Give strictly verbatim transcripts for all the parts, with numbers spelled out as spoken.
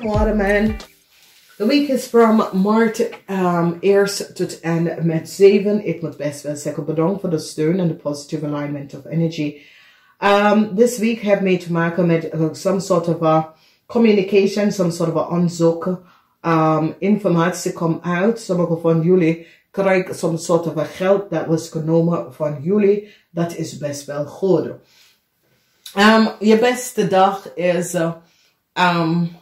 Welcome, Waterman. De week is from maart um, eerst tot en met zeven. Ik moet best wel zeggen bedankt voor de steun en de positive alignment of energy. Um, this week heeft mee te maken met uh, some sort of a communication, some sort of a onderzoek. Um, informatie komt uit. Sommige van jullie krijgen some sort of a geld dat was genomen van jullie. Dat is best wel goed. Um, je beste dag is... Uh, um,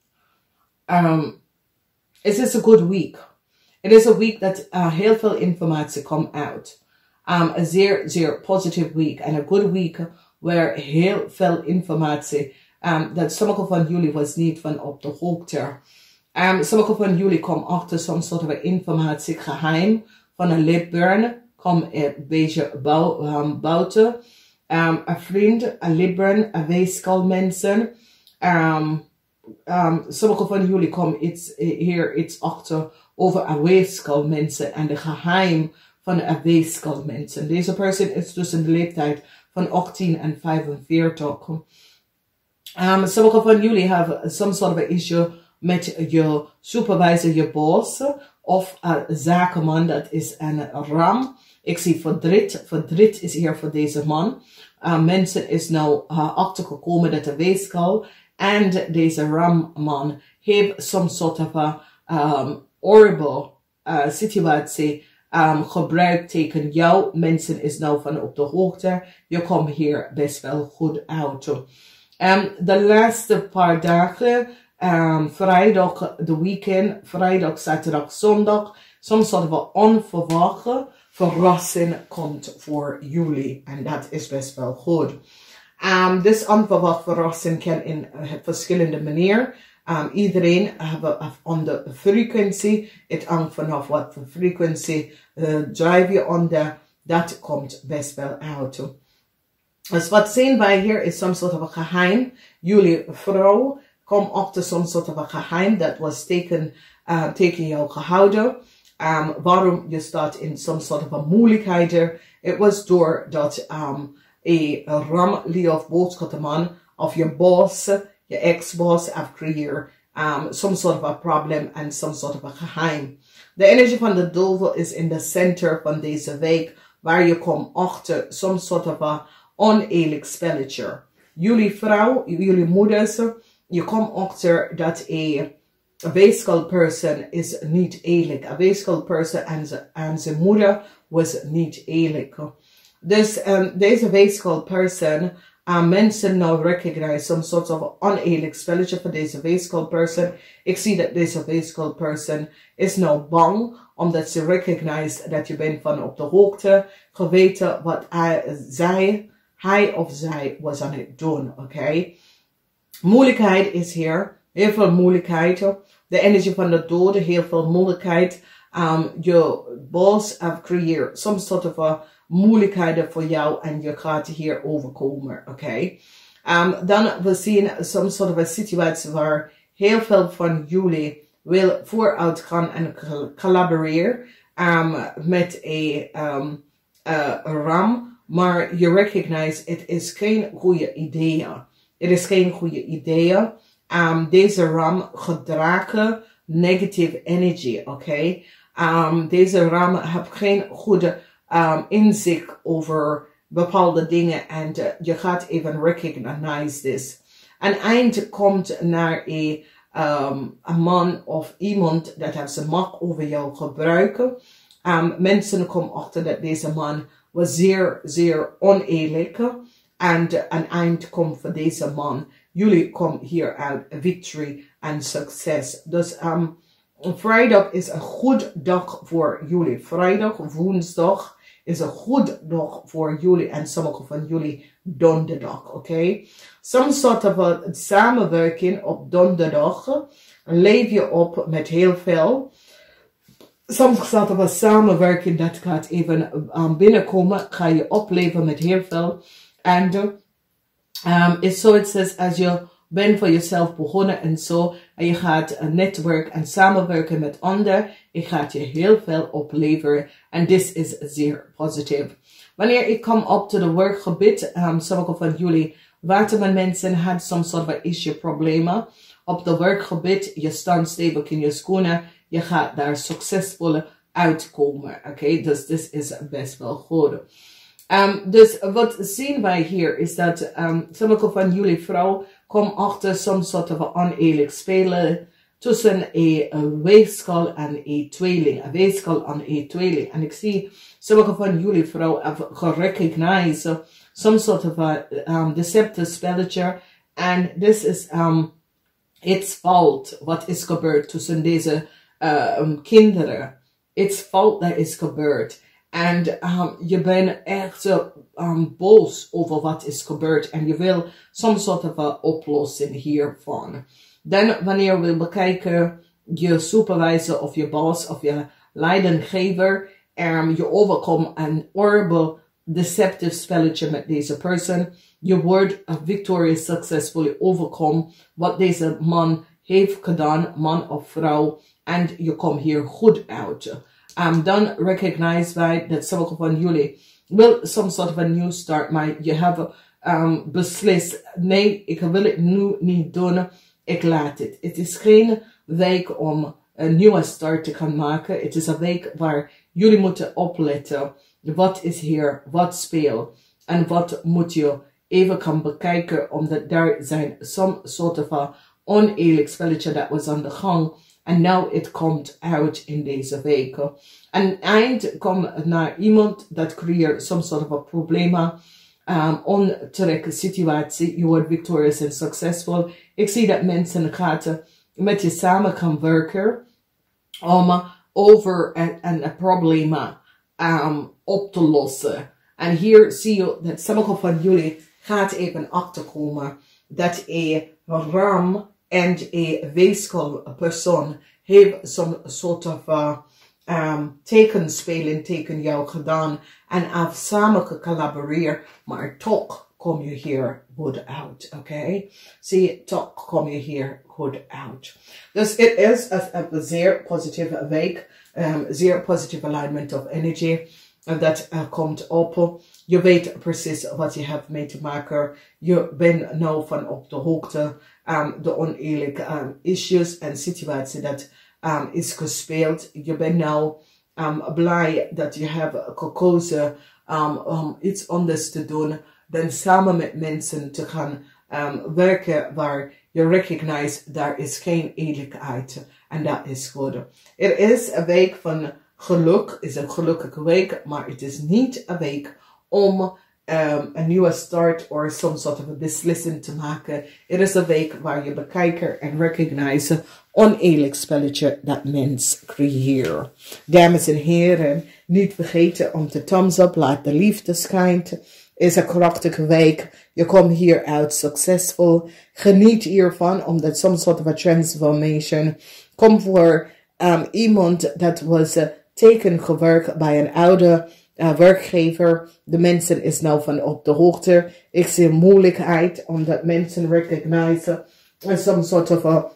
um, it is a good week. It is a week that uh, heel veel informatie komt uit. Um, a zeer, zeer positive week. And a good week where heel veel informatie um, dat sommige van jullie was niet van op de hoogte. Um, sommige van jullie komen achter some sort of informatie geheim van een Libburn. Kom een beetje bou, um, buiten. Um, een vriend, een Libburn, een weeskalmensen. Um, um, sommige van jullie komen iets, hier iets achter over een weeskalmensen en de geheim van een weeskalmensen. Deze persoon is tussen de leeftijd van achttien en vijfenveertig. Um, sommige van jullie hebben some sort of issue met je supervisor, je boss, of een zakenman, dat is een ram. Ik zie verdriet. Verdriet is hier voor deze man. Uh, mensen is nou uh, achtergekomen dat de weeskal en deze ramman heeft some sort of a um, horrible uh, situatie um, gebruikt tegen jou. Mensen is nou van op de hoogte. Je komt hier best wel goed uit. Um, de laatste paar dagen, um, vrijdag, de weekend, vrijdag, zaterdag, zondag, some sort of a onverwachte verrassing komt voor jullie. En dat is best wel goed. Um, dus onverwachte verrassing kan in uh, verschillende manieren. Um, iedereen heeft on de frequentie. Het hangt vanaf wat voor frequentie uh, drive je onder. Dat komt best wel uit. Dus wat zien wij hier is some sort of a geheim. Jullie vrouw komt achter some sort of a geheim dat was teken, uh, tegen jou gehouden. Um, waarom je staat in some sort of a moeilijkheden. Het was doordat um, een ram, lief boodschappenman of je boss, je ex-boss heeft creëerd um, some sort of a problem and some sort of a geheim. De energie van de duivel is in de center van deze week, waar je komt achter some sort of a oneerlijk spelletje. Jullie vrouw, jullie moeders, je komt achter dat een A weeskal person is niet eerlijk. A weeskal person en zijn moeder was niet eerlijk. Dus um, deze weeskal person, uh, mensen nou recognize some sort of oneerlijk spelletje voor deze weeskal person. Ik zie dat deze weeskal person is nou bang, omdat ze recognize dat je bent van op de hoogte, geweten wat hij, zij, hij of zij was aan het doen, oké? Okay? Moeilijkheid is hier. Heel veel moeilijkheden. De energie van de doden, heel veel moeilijkheid. Um, je boss heeft creëerd some sort of a moeilijkheden voor jou en je gaat hier overkomen, oké? Okay? Um, dan we zien some sort of a situatie waar heel veel van jullie wil vooruit gaan en collaboreren um, met een um, uh, ram, maar je recognize het is geen goede idee. Het is geen goede idee. Um, deze ram gedragen negative energy, oké? Okay? Um, deze ram heeft geen goede um, inzicht over bepaalde dingen en uh, je gaat even recognize this. Een eind komt naar een um, man of iemand dat heeft zijn macht over jou gebruiken. Um, mensen komen achter dat deze man was zeer, zeer oneerlijk en uh, een eind komt voor deze man. Jullie komen hier uit victory en succes. Dus um, vrijdag is een goed dag voor jullie. Vrijdag, woensdag is een goed dag voor jullie. En sommige van jullie donderdag, oké? Okay? Some sort of a samenwerking op donderdag. Leef je op met heel veel. Some sort of a samenwerking dat gaat even um, binnenkomen. Ga je opleven met heel veel. En... Uh, Um, it's so it says, als je bent voor jezelf begonnen en zo, en je gaat een netwerk en samenwerken met anderen, je gaat je heel veel opleveren. En dit is zeer positief. Wanneer ik kom op to de werkgebied, um, sommige van jullie waterman mensen had some sort of issue problemen. op de werkgebied, je staat stevig in je schoenen, je gaat daar succesvol uitkomen. Oké, okay? Dus dit is best wel goed. Um, dus wat zien wij hier is dat um, sommige van jullie vrouwen komen achter some sort of oneerlijk spelen tussen een weegschaal en een tweeling. Een weegschaal en een tweeling. En ik zie sommige van jullie vrouwen hebben gerecognized some sort of a um, deceptive spelletje. En this is um, it's fout wat is gebeurd tussen deze uh, um, kinderen. It's fout dat is gebeurd. En um, je bent echt um, boos over wat is gebeurd. En je wil some sort of a oplossing hiervan. Dan wanneer we bekijken je supervisor of je boss of je leidinggever. Um, je overkomt een horrible deceptive spelletje met deze persoon. Je wordt victorious successfully overkomen wat deze man heeft gedaan, man of vrouw. En je komt hier goed uit. Um, dan recognize wij dat sommige van jullie wil some sort of a new start, maar je hebt um, beslist, nee, ik wil het nu niet doen, ik laat het. Het is geen week om een nieuwe start te gaan maken. Het is een week waar jullie moeten opletten. Wat is hier, wat speelt en wat moet je even gaan bekijken, omdat daar zijn some sort of a oneerlijk spelletje dat was aan de gang. En now it komt uit in deze week. En eind komt naar iemand dat creëert some sort of a probleem. Um, onterechte situatie. Je wordt victorious en succesvol. Ik zie dat mensen gaan met je samen gaan werken om over een, een probleem um, op te lossen. En hier zie je dat sommige van jullie gaat even achterkomen dat een ram en een weegschaal-persoon heeft some sort of uh, um, tekenspeling tegen jou gedaan en af samen gecollaboreerd, maar toch kom je hier goed uit, oké? Okay? Zie je, toch kom je hier goed uit. Dus het is een zeer positieve week, um, zeer positieve alignment of energy. En dat uh, komt op. Je weet precies wat je hebt mee te maken. Je bent nou van op de hoogte. Um, de oneerlijke um, issues en situatie dat um, is gespeeld. Je bent nou um, blij dat je hebt gekozen um, om iets anders te doen. Dan samen met mensen te gaan um, werken waar je recognize daar is geen eerlijkheid. En dat is goed. Er is een week van geluk, is een gelukkige week, maar het is niet een week om um, een nieuwe start of some sort of a beslissing te maken. Het is een week waar je bekijken en recognize oneerlijk spelletje dat mens creëert. Dames en heren, niet vergeten om te thumbs up, laat de liefde schijnt. Is een krachtige week. Je komt hier uit succesvol. Geniet hiervan, omdat some sort of a transformation komt voor um, iemand dat was uh, teken gewerkt bij een oude uh, werkgever. De mensen is nou van op de hoogte. Ik zie moeilijkheid, omdat mensen recognize uh, some sort of a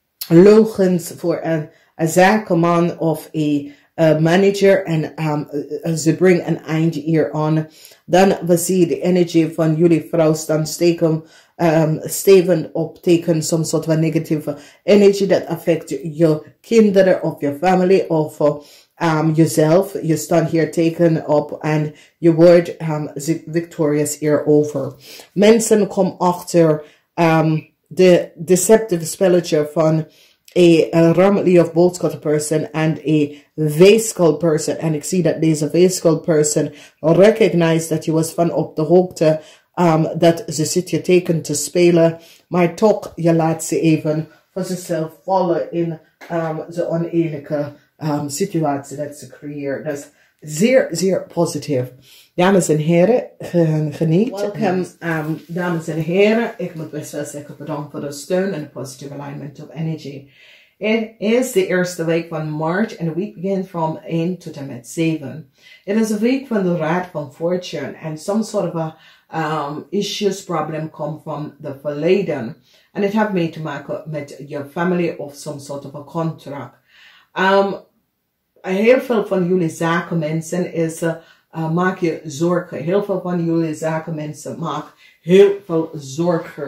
logens voor een, een zakenman of een Uh, manager en um, uh, ze brengen een eind hier aan. Dan we zien de energie van jullie vrouw staan steken, um, stevend op teken some sort of negative energy that affect je kinderen of je familie of uh, um, jezelf. Je staat hier teken op en je wordt um, victorious hierover. Mensen komen achter um, de deceptive spelletje van a, a Ramli of boodschap person and a weegschaal person. En ik zie dat deze weegschaal person recognize dat je was van op de hoogte um, dat ze zit je teken te spelen. Maar toch, je laat ze even voor zichzelf vallen in um, de oneerlijke um, situatie dat ze creëert. Dat is zeer, zeer positief. Dames en heren, geniet. Welkom, um, dames en heren. Ik moet best wel zeggen bedankt voor de steun en de positive alignment of energy. Het is de eerste week van maart en de week begint van één tot en met zeven. Het is een week van de Raad van Fortune en some sort of a um, issues, problem come from the verleden. En het heeft mee te maken met je familie of some sort of a contract. Um, heel veel van jullie zakenmensen is... Uh, Uh, maak je zorgen. Heel veel van jullie zakenmensen maken heel veel zorgen.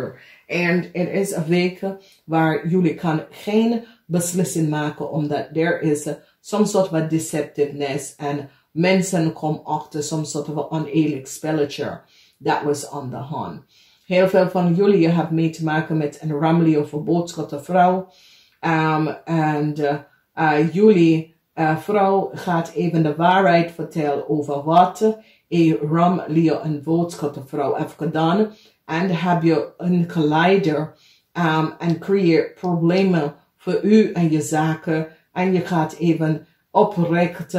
En het is een week waar jullie kan geen beslissing maken, omdat er is some sort of a deceptiveness en mensen komen achter some sort of a oneerlijk spelletje that was on the hand. Heel veel van jullie, je hebt mee te maken met een rammelie of een boodschapte vrouw. Um, en uh, uh, jullie uh, vrouw gaat even de waarheid vertellen over wat een rammelie en boodschapte vrouw heeft gedaan. En heb je een geleider um, en creëert problemen voor u en je zaken. En je gaat even oprecht,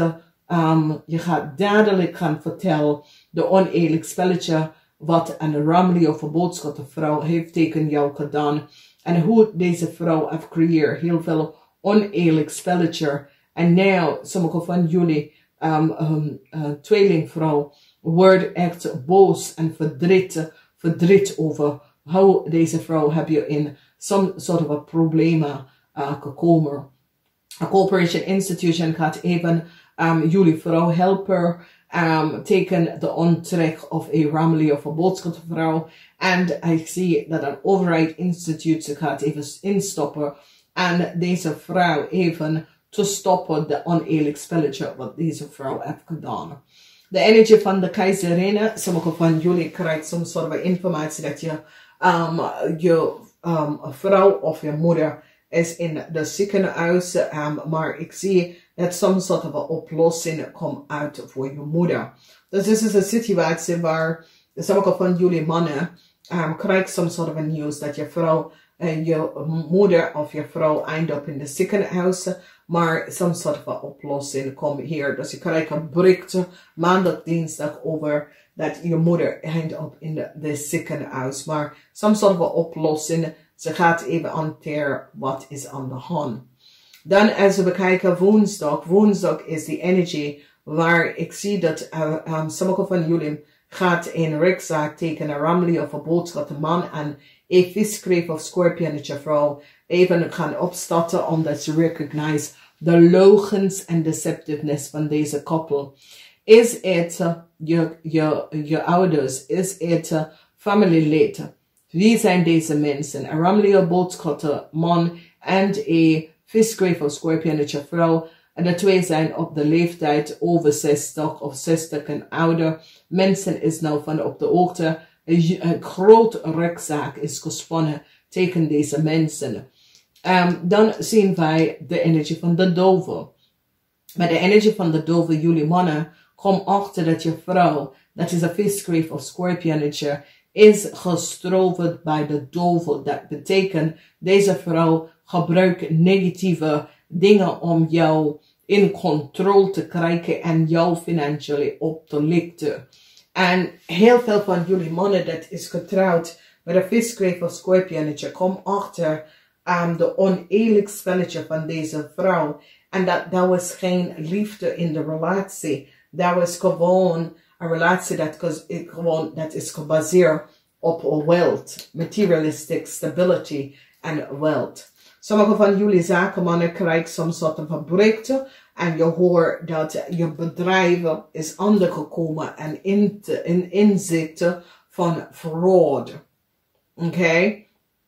um, je gaat dadelijk gaan vertellen de oneerlijk spelletje wat een rammelie of een boodschapte vrouw heeft tegen jou gedaan. En hoe deze vrouw heeft gecreëerd heel veel oneerlijk spelletje. En nu, sommige van jullie, um, um, uh, tweelingvrouw, wordt echt boos en verdriet, verdriet over hoe deze vrouw heb je in some sort of a problemen uh, gekomen. A corporation institution gaat even um, jullie vrouw helpen. Um, tegen de ontrek of een rammelie of een boodschapvrouw. En ik zie dat een overheid instituut zich gaat even instoppen. En deze vrouw even te stoppen de oneerlijk spelletje wat deze vrouw heeft gedaan. De energie van de keizerin. Sommige van jullie krijgen soms soort van informatie dat je, um, je um, vrouw of je moeder is in de ziekenhuis. Um, maar ik zie dat some sort of een oplossing komt uit voor je moeder. Dus dit is een situatie waar sommige van jullie mannen um, krijgen some sort of a news dat je vrouw, uh, je moeder of je vrouw eindigt in de ziekenhuis. Maar some sort of a oplossing komt hier. Dus je krijgt een bericht maandag, dinsdag over dat je moeder eindigt in de, de ziekenhuis. Maar some sort of a oplossing. Ze gaat even hanteren wat is aan de hand. Dan als we bekijken woensdag. Woensdag is die energie waar ik zie dat uh, um, sommige van jullie gaat een rechtszaak tegen een rammelie of een boodschap een man en een viskreef of scorpionetje vrouw even gaan opstarten omdat ze recognize de logens en deceptiveness van deze koppel. Is het uh, je, je, je ouders? Is het uh, familieleden? Wie zijn deze mensen? Een rammelie of boodschap man en een viskreef of scorpionetje vrouw. En de twee zijn op de leeftijd over zestig of zestig en ouder. Mensen is nou van op de hoogte. Een, een grote rechtszaak is gespannen tegen deze mensen. Um, dan zien wij de energie van de dove. Met de energie van de dove, jullie mannen, kom achter dat je vrouw, dat is een viskreef of scorpionetje, is gestroven bij de dove. Dat betekent, deze vrouw gebruikt negatieve dingen om jou in controle te krijgen en jou financieel op te lichten. En heel veel van jullie mannen dat is getrouwd met een viskreef of scorpionetje, kom achter um, de oneerlijk spelletje van deze vrouw. En dat, dat was geen liefde in de relatie. Dat was gewoon een relatie dat, gewoon, dat is gebaseerd op wealth, materialistic stability en wealth. Sommige van jullie zakenmannen krijgen some soort van berichten en je hoort dat je bedrijf is ondergekomen en in, in inzichten van fraud. Oké? Okay?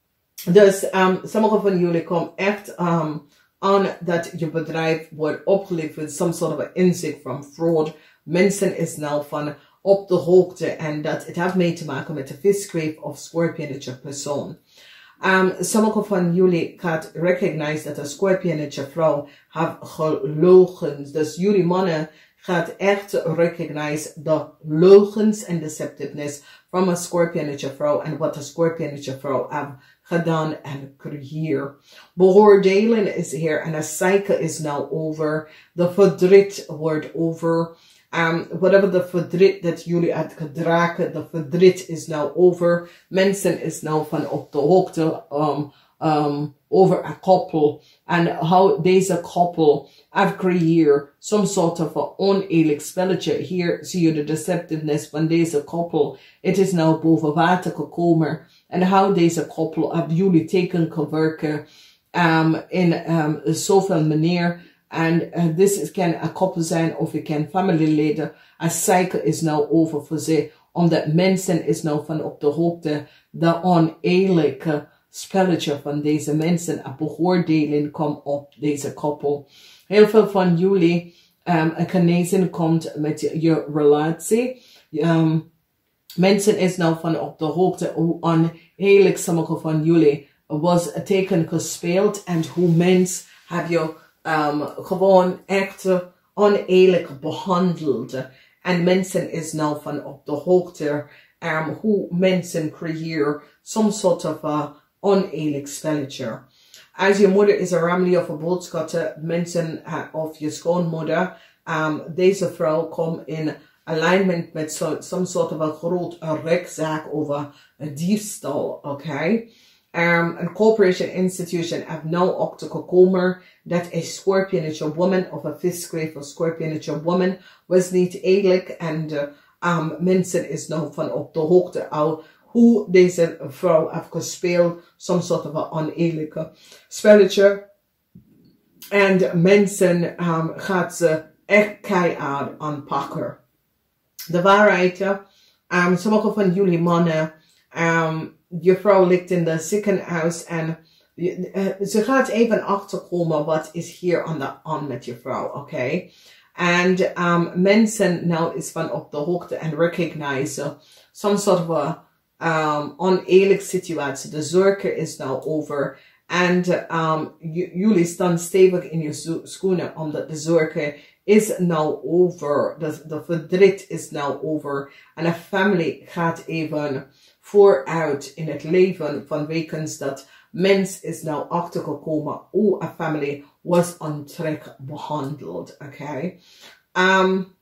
Dus um, sommige van jullie komen echt um, aan dat je bedrijf wordt opgeleverd, some sort of inzicht van fraud. Mensen is nou van op de hoogte en dat het heeft mee te maken met de viskreef of scorpionetje persoon. Um, sommige van jullie gaat recognize dat een scorpionetje vrouw heeft gelogen. Dus jullie mannen gaat echt recognize de logens en deceptiveness van een scorpionetje vrouw en wat een scorpionetje vrouw heeft gedaan en creëerd. Beoordelen is hier en een cycle is now over. De verdriet wordt over. Um, whatever the verdriet dat jullie had gedragen, de verdriet is now over. Mensen is nou van op de hoogte um, um, over een koppel. En hoe deze koppel heeft gecreëerd some sort of a oneerlijk spelletje. Hier zie je de deceptiveness van deze koppel. Het is nou boven water gekomen. En hoe deze koppel heeft jullie tegen gewerken um, in um, zoveel manier. En uh, dit kan een koppel zijn of het kan familieleden. Een cycle is nou over voor ze Omdat mensen is nou van op de hoogte de oneerlijke spelletje van deze mensen en beoordeling komt op deze koppel. Heel veel van jullie um, een genezen komt met je, je relatie. Um, mensen is nou van op de hoogte hoe oneerlijk sommige van jullie was teken gespeeld en hoe mens heb je um, gewoon echt oneerlijk behandeld. En mensen is nou van op de hoogte um, hoe mensen creëren some sort of a oneerlijk spelletje. Als je moeder is een ramli of een boodschatte, mensen uh, of je schoonmoeder, um, deze vrouw komt in alignment met so, some sort of a groot rechtszaak over een diefstal, oké? Okay? Um, een corporation institution heeft nou ook te gekomen dat een scorpionetje woman of een visgrave of scorpionetje woman was niet eerlijk en uh, um, mensen is nou van op de hoogte al hoe deze vrouw heeft gespeeld, some sort of een oneerlijke spelletje. En mensen um, gaat ze echt keihard aanpakken. De waarheid, um, sommige van jullie mannen, um, je vrouw ligt in de ziekenhuis en uh, ze gaat even achterkomen wat is hier aan de aan met je vrouw, oké? Okay? En um, mensen nou is van op de hoogte en recognize some sort of a um, oneerlijke situatie. De zorgen is nou over. En um, jullie staan stevig in je schoenen omdat de zorgen is nou over. De, de verdriet is nou over. En de familie gaat even vooruit in het leven vanwege dat mens is nou achtergekomen hoe een familie was onterecht behandeld. Oké. Okay? Um,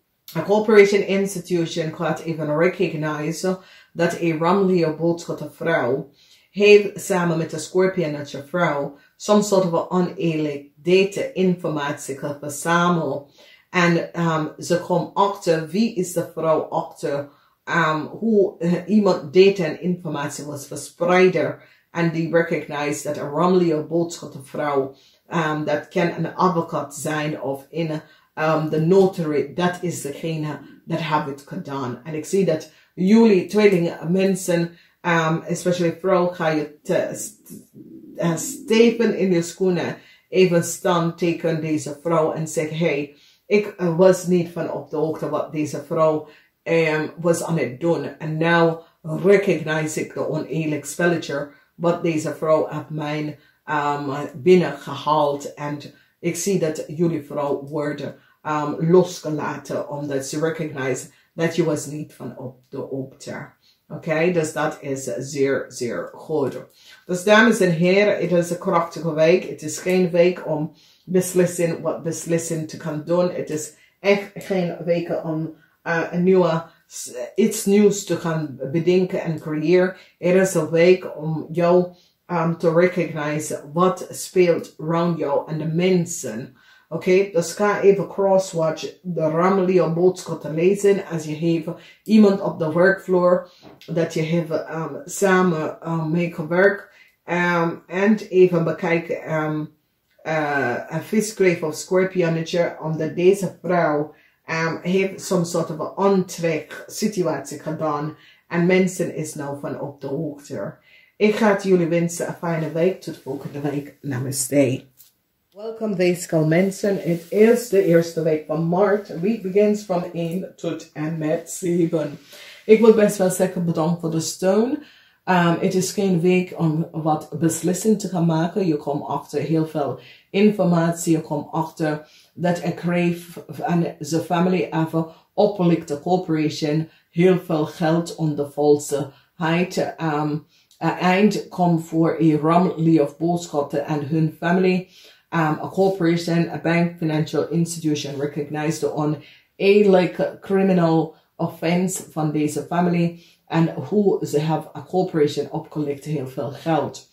a corporation institution gaat even recognize dat een ramlige boodschatte vrouw heeft samen met de scorpionetje vrouw some sort of oneerlijk data informatie verzameld. En um, ze komt achter wie is de vrouw achter um, hoe uh, iemand data en informatie was verspreiden. En die recognize dat een ramlige boodschatte vrouw um, dat kan een advocaat zijn of in um, de notary, dat is degene dat heeft het gedaan. En ik zie dat jullie tweelingen mensen, um, especially vrouw, ga je te st uh, steven in je schoenen, even staan tegen deze vrouw en zeggen, hey, ik uh, was niet van op de hoogte wat deze vrouw um, was aan het doen. En nu recognize ik de oneerlijk spelletje wat deze vrouw heeft mij um, binnengehaald. En ik zie dat jullie vrouw worden um, losgelaten omdat ze recognize dat je was niet van op de hoogte. Oké, okay? Dus dat is zeer, zeer goed. Dus dames en heren, het is een krachtige week. Het is geen week om beslissen wat beslissen te gaan doen. Het is echt geen week om uh, een nieuwe, iets nieuws te gaan bedenken en creëren. Het is een week om jou um, te recognize wat speelt rond jou en de mensen. Oké, okay, dus ga even crosswatch de rammelige boodschap te lezen als je heeft iemand op de werkvloer dat je heeft um, samen um, mee gewerkt. Um, en even bekijken um, uh, een visgrave of scorpionetje omdat deze vrouw um, heeft some sort of een ontrek situatie gedaan en mensen is nou van op de hoogte. Ik ga het jullie wensen een fijne week. Tot volgende week. Namaste. Welkom weeskal mensen. Het is de eerste week van maart. De week begint van één tot en met zeven. Ik wil best wel zeggen bedankt voor de steun. Um, het is geen week om wat beslissingen te gaan maken. Je komt achter heel veel informatie. Je komt achter dat ik kreeg aan zijn familie even oplichte corporation heel veel geld onder valsheid. Um, uh, eind komt voor een rammelige of boodschappen en hun familie. Um, a corporation, a bank, financial institution recognized the oneerlijke criminal offense van deze familie en hoe ze hebben a corporation opgelicht heel veel geld.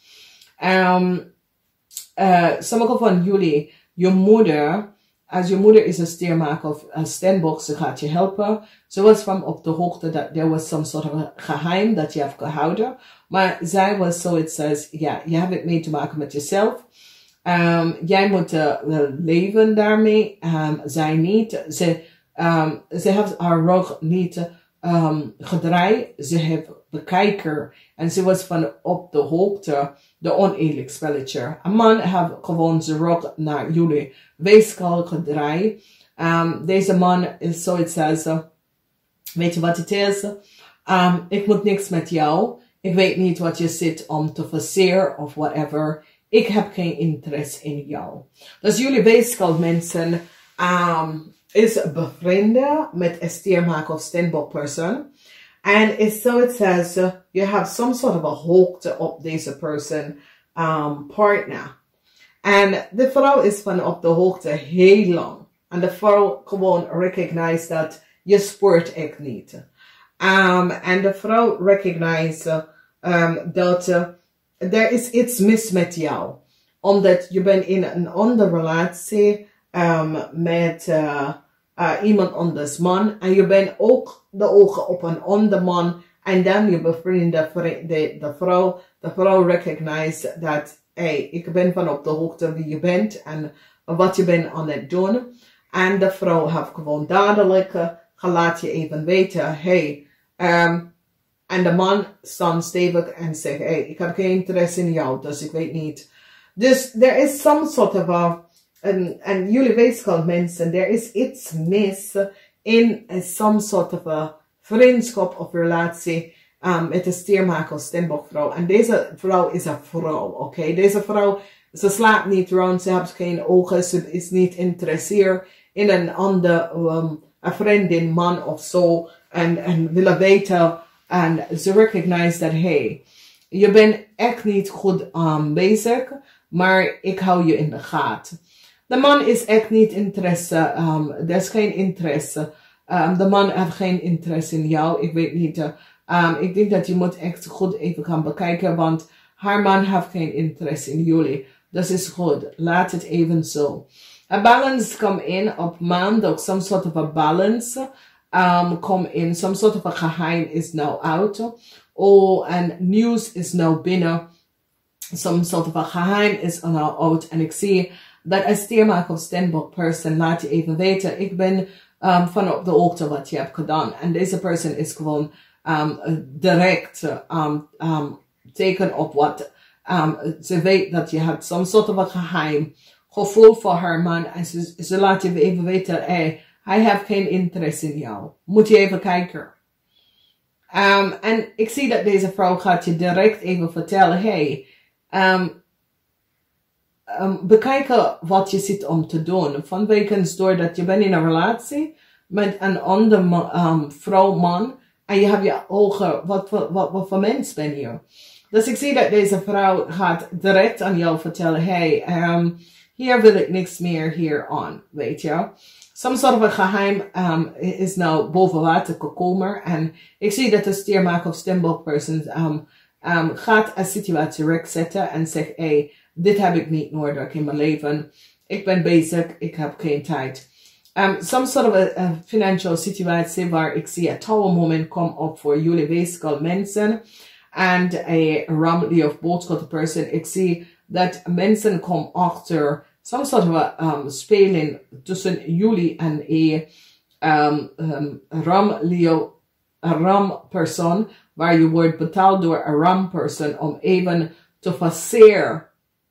Um, uh, sommige van jullie, je moeder, als je moeder is een steermaker of een standbox, ze gaat je helpen. Ze was van op de hoogte dat er was some sort of geheim dat je hebt gehouden. Maar zij was zoiets als, ja, je hebt het mee te maken met jezelf. Um, jij moet uh, leven daarmee. Um, zij niet. Ze, um, ze heeft haar rug niet um, gedraai, ze heeft bekijker en ze was van op de hoogte de oneerlijk spelletje. Een man heeft gewoon zijn rug naar jullie weeskal gedraaid. Um, deze man is zoiets als, uh, weet je wat het is? Um, ik moet niks met jou. Ik weet niet wat je zit om te verseren of whatever. Ik heb geen interesse in jou. Dus jullie weeskal mensen um, is bevrienden met een stiermaker of steenbok person. And it's so it says uh, you have some sort of a hoogte op deze person um, partner. En de vrouw is van op de hoogte heel lang. En de vrouw gewoon recognize dat je spoort echt niet. Um, en de vrouw recognize uh, um, dat uh, er is iets mis met jou. Omdat je bent in een andere relatie um, met uh, uh, iemand anders man. En je bent ook de ogen op een ander man. En dan je bevriend de, de, de vrouw. De vrouw recognize dat hey, ik ben van op de hoogte wie je bent. En wat je bent aan het doen. En de vrouw heeft gewoon dadelijk uh, laat je even weten. Hey, um, en de man staat stevig en zegt, hey, ik heb geen interesse in jou, dus ik weet niet. Dus er is some sort of a, en, en jullie weten mensen, er is iets mis in uh, some sort of a vriendschap of relatie um, met de stiermaker steenbokvrouw. En deze vrouw is een vrouw, oké? Okay? Deze vrouw, ze slaapt niet rond, ze heeft geen ogen, ze is niet geïnteresseerd in een ander, um, een vriendin, man of zo. En, en willen weten, en ze recognize dat, hey, je bent echt niet goed um, bezig, maar ik hou je in de gaten. De man is echt niet interesse, um, er is geen interesse. Um, de man heeft geen interesse in jou, ik weet niet. Uh, um, ik denk dat je moet echt goed even gaan bekijken, want haar man heeft geen interesse in jullie. Dat is goed, laat het even zo. A balance come in op maandag, some sort of a balance. Um, come in, some sort of a geheim is now out. Oh, and news is now binnen. Some sort of a geheim is now out. En ik zie dat een stiermaker of steenbok person laat je even weten. Ik ben um, van op de hoogte wat je hebt gedaan. En deze person is gewoon um, direct um, um, teken op wat. Um, ze weet dat je hebt some sort of a geheim gevoel voor haar man. En ze, ze laat je even weten, hey, hij heeft geen interesse in jou. Moet je even kijken. Um, en ik zie dat deze vrouw gaat je direct even vertellen. Hey, um, um, bekijken wat je zit om te doen. Vanwege doordat je bent in een relatie met een andere um, vrouw, man. En je hebt je ogen, wat, wat, wat, wat voor mens ben je? Dus ik zie dat deze vrouw gaat direct aan jou vertellen. Hey, um, hier wil ik niks meer hier aan, weet je. Some sort of a geheim um, is nou boven water gekomen. En ik zie dat de stiermaker of steenbok person um, um, gaat een situatie rechtzetten en zegt, hey, dit heb ik niet nodig in mijn leven. Ik ben bezig, ik heb geen tijd. Um, some sort of a, a financial situatie waar ik zie een tower moment komt op voor jullie weeskal mensen. En een rammelie of boodschap person. Ik zie dat mensen komen achter some sort of a um, speling tussen jullie en een um, um, ram Leo, een ram persoon, waar je wordt betaald door een ram persoon om even te verseren,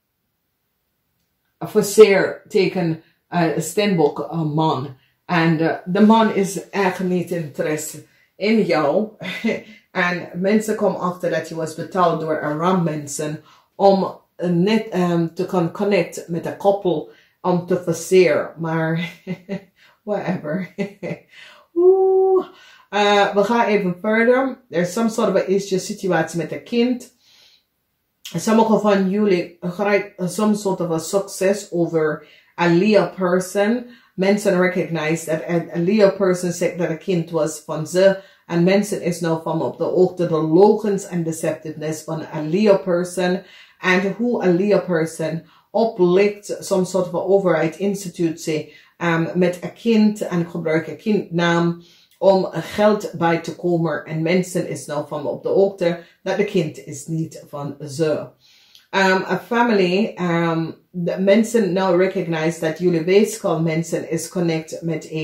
verseer tegen een steenbok uh, man. En uh, de man is echt niet interesse in jou. En mensen komen achter dat je was betaald door een ram mensen om net um, te kunnen connect met een koppel om te verseren. Maar whatever. Oeh. Uh, we gaan even verder. There's some sort of a issue situatie met een kind. Sommige van jullie krijgen some sort of a success over a Leo person. Mensen recognize that a, a Leo person zegt dat een kind was van ze. En mensen is nou van op de hoogte de logens en deceptiveness van een Leo person. En hoe een Leo person oplicht some sort of a overheid institutie um, met een kind en gebruikt een kindnaam om geld bij te komen. En mensen is nou van op de hoogte dat de kind is niet van ze. Um, a family, um, de mensen now recognize dat jullie weeskal mensen is connect met een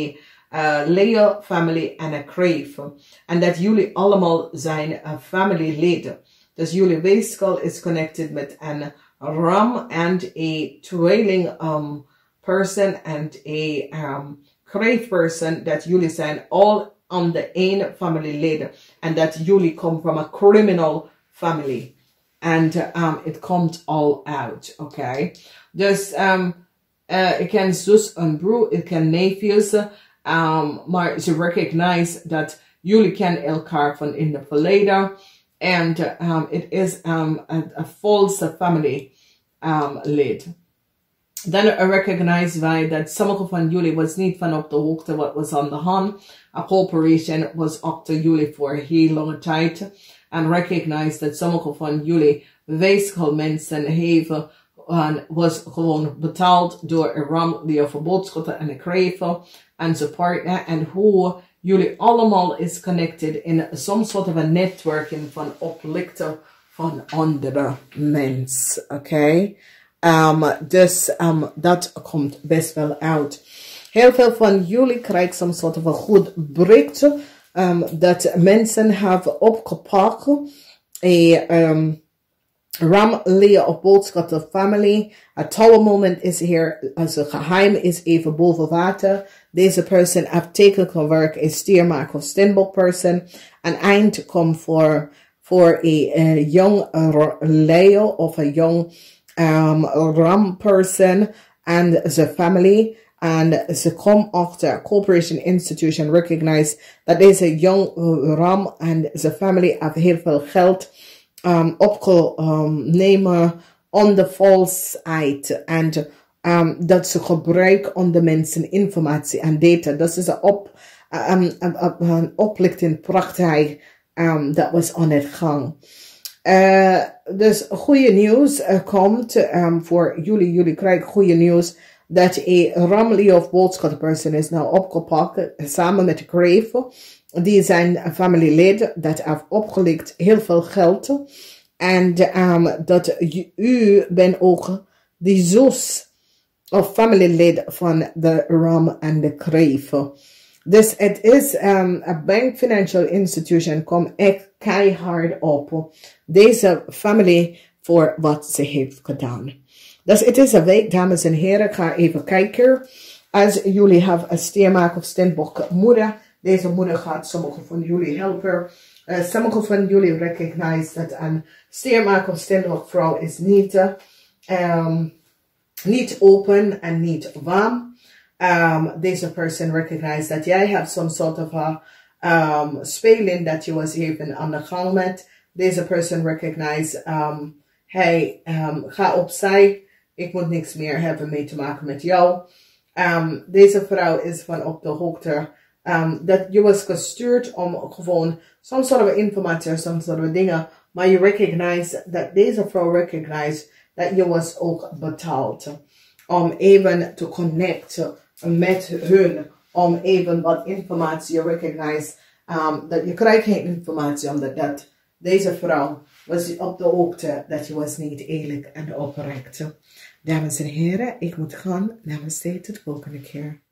uh, Leo family en een Kreef. En dat jullie allemaal zijn uh, familieleden. Dus jullie weeskal is connected met een Ram and a trailing um, person and a um, Kreef person. Dat jullie zijn all on the één familieleden. En dat jullie come from a criminal family. And um, it comes all out, okay? Dus um, uh, ik ken zus en broer, ik ken neefjes, um, maar ze recognize dat jullie kennen elkaar van in het verleden. And um, it is um, a, a false family um, lid. Dan recognize wij dat sommige van jullie was niet van op de hoogte wat was aan de hand. A corporation was achter jullie voor heel lange tijd. En recognize dat sommige van jullie weeskalmensen hebben en was gewoon betaald door een ram die over boodschappen en een kreven en zijn partner. En hoe jullie allemaal is connected in some sort of a networking van oplichten van andere mensen. Oké. Okay? Um, dus um, dat komt best wel uit. Heel veel van jullie krijgen some sort of a goed bericht um, dat mensen hebben opgepakt. A um, Ram Leo of boodschap de family. A tower moment is here. Als een geheim is even boven water. Deze person have taken can work a steermark of Stenbock person. An eind come for for a, a young uh, Leo of a young um, Ram person and the family. And ze come after corporation institution recognize that there's a young uh, Ram and the family have heel veel geld um, opgenomen um, on the falseheid. And um, dat ze gebruiken on de mensen informatie en data. Dat is een op, um, een oplichting praktijk um, dat was aan het gang. Uh, dus goede nieuws uh, komt um, voor jullie. Jullie krijgen goede nieuws. Dat een Ram Leo of boodschap person is nou opgepakt samen met de Kreef. Die zijn familieleden dat heeft opgelicht heel veel geld. En um, dat u bent ook die zus of familielid van de Ram en de Kreef. Dus het is um, een bank financial institution komt echt keihard op deze familie voor wat ze heeft gedaan. Dus het is een week, dames en heren. Ik ga even kijken. Als jullie hebben een steermaak of Stenbock moeder. Deze moeder gaat sommige van jullie helpen. Uh, sommige van jullie recognize dat een steermaak of Stenbock vrouw is niet, um, niet open en niet warm. Um, deze person recognize dat jij hebt some sort of a um, speling dat je was even aan de gang met. Deze person recognize, um, hey, um, ga opzij. Ik moet niks meer hebben mee te maken met jou. Um, deze vrouw is van op de hoogte um, dat je was gestuurd om gewoon some sort of informatie, some sort of dingen. Maar je recognize dat deze vrouw recognize dat je was ook betaald. Om even te connecten met hun. Om even wat informatie. Je recognize um, dat je krijgt geen informatie omdat dat deze vrouw was op de hoogte dat je was niet eerlijk en oprecht. Dames en heren, ik moet gaan. Namaste, tot de volgende keer.